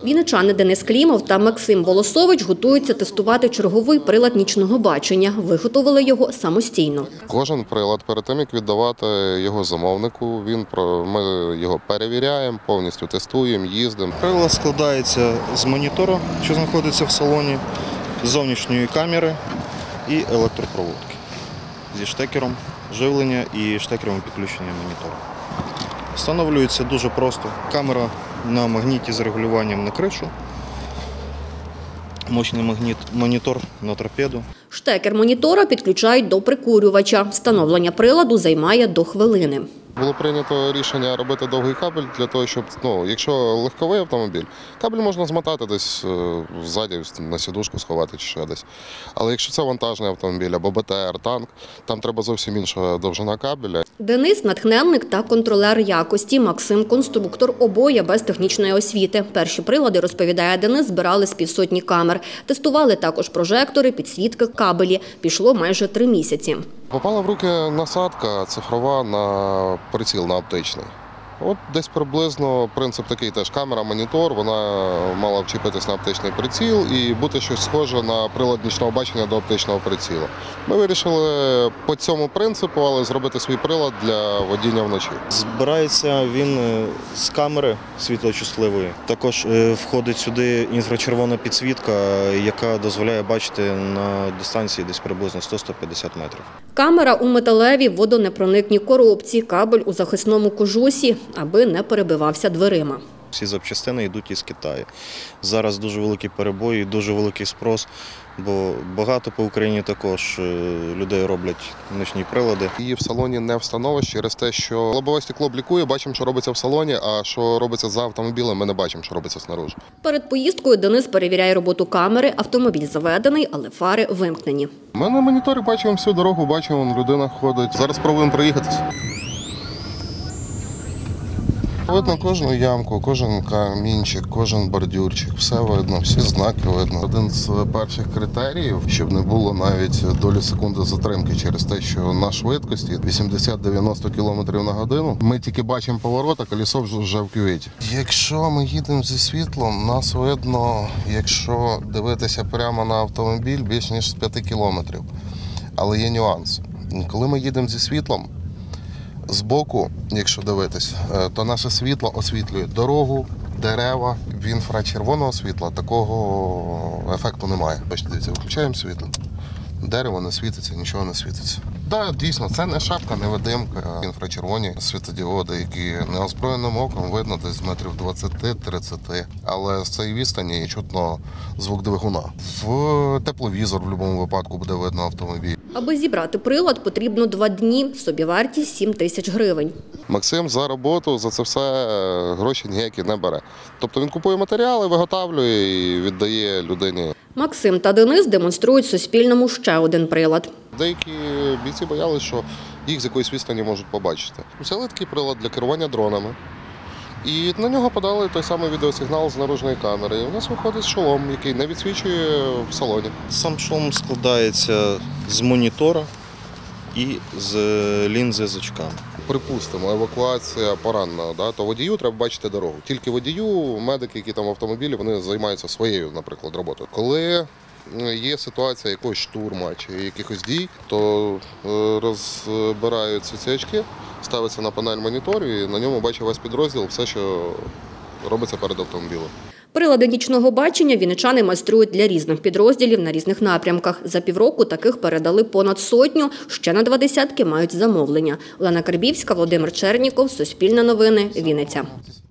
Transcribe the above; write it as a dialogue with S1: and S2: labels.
S1: Вінничани Денис Клімов та Максим Волосович готуються тестувати черговий прилад нічного бачення. Виготовили його самостійно.
S2: Кожен прилад перед тим, як віддавати його замовнику, ми його перевіряємо, повністю тестуємо, їздимо.
S3: Прилад складається з монітора, що знаходиться в салоні, зовнішньої камери і електропроводки зі штекером живлення і штекером підключення монітора. Встановлюється дуже просто. Камера на магніті з регулюванням на кришу, мощний магніт, монітор на торпеду.
S1: Штекер монітора підключають до прикурювача. Встановлення приладу займає до хвилини.
S2: Було прийнято рішення робити довгий кабель для того, щоб, якщо легковий автомобіль, кабель можна змотати десь ззаді на сідушку сховати чи ще десь. Але якщо це вантажний автомобіль або БТР, танк, там треба зовсім інша довжина кабеля.
S1: Денис – натхненник та контролер якості, Максим – конструктор, обоє без технічної освіти. Перші прилади, розповідає Денис, збирали з півсотні камер. Тестували також прожектори, підсвітки, кабелі. Пішло майже 3 місяці.
S2: Попала в руки насадка цифрова на приціл, на оптичний. От десь приблизно принцип такий теж. Камера, монітор, вона мала вчепитись на оптичний приціл і бути щось схоже на прилад нічного бачення до оптичного приціла. Ми вирішили по цьому принципу, але зробити свій прилад для водіння вночі.
S3: Збирається він з камери світлочутливої. Також входить сюди інфрачервона підсвітка, яка дозволяє бачити на дистанції десь приблизно 100-150 метрів.
S1: Камера у металевій водонепроникній коробці, кабель у захисному кожусі, аби не перебивався дверима.
S3: Всі запчастини йдуть із Китаю. Зараз дуже великі перебої, дуже великий спрос, бо багато по Україні також людей роблять нічні прилади.
S2: Її в салоні не встановиш через те, що лобове стекло блікує, бачимо, що робиться в салоні, а що робиться за автомобілем, ми не бачимо, що робиться снаружи. Перед
S1: поїздкою Денис перевіряє роботу камери. Автомобіль заведений, але фари вимкнені.
S2: Ми на моніторі бачимо всю дорогу, бачимо, людина ходить. Зараз спробуємо проїхатися. Видно кожну ямку, кожен камінчик, кожен бордюрчик, все видно, всі знаки видно. Один з перших критеріїв, щоб не було навіть долі секунди затримки через те, що на швидкості 80-90 км на годину. Ми тільки бачимо поворот, а колесо вже в кюветі. Якщо ми їдемо зі світлом, нас видно, якщо дивитися прямо на автомобіль, більш ніж з 5 км. Але є нюанс. Коли ми їдемо зі світлом, збоку, якщо дивитись, то наше світло освітлює дорогу, дерева. В інфрачервоного світла такого ефекту немає. Бачите, дивіться, виключаємо світло, дерево не світиться, нічого не світиться. Так, дійсно, це не шапка, не видимка. Інфрачервоні світодіоди, які неозброєним оком видно десь метрів 20-30. Але з цієї відстані чутно звук двигуна. В тепловізор в будь-якому випадку буде видно автомобіль.
S1: Аби зібрати прилад, потрібно 2 дні. Собівартість – 7 тисяч гривень.
S2: Максим за роботу, за це все гроші ніякі не бере. Тобто він купує матеріали, виготовлює і віддає людині.
S1: Максим та Денис демонструють Суспільному ще один прилад.
S2: Деякі бійці боялися, що їх з якоїсь відстані можуть побачити. Взяли такий прилад для керування дронами. І на нього подали той самий відеосигнал з наружної камери. І у нас виходить шолом, який не відсвічує в салоні.
S3: Сам шолом складається з монітора і з лінзи з очками.
S2: Припустимо, евакуація пораненого, то водію треба бачити дорогу. Тільки водію, медики, які там в автомобілі, вони займаються своєю, наприклад, роботою. Коли є ситуація якогось штурму чи якихось дій, то розбираються ці очки, ставиться на панель монітору і на ньому бачить весь підрозділ, все, що робиться перед автомобілем.
S1: Прилади нічного бачення вінничани майструють для різних підрозділів на різних напрямках. За півроку таких передали понад 100, ще на 20 мають замовлення. Олена Карбівська, Володимир Черніков, Суспільне новини, Вінниця.